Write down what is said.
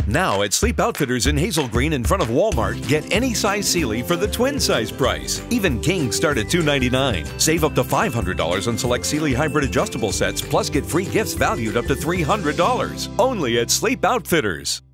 Now at Sleep Outfitters in Hazel Green in front of Walmart, get any size Sealy for the twin size price. Even King start at $299. Save up to $500 on select Sealy hybrid adjustable sets, plus get free gifts valued up to $300. Only at Sleep Outfitters.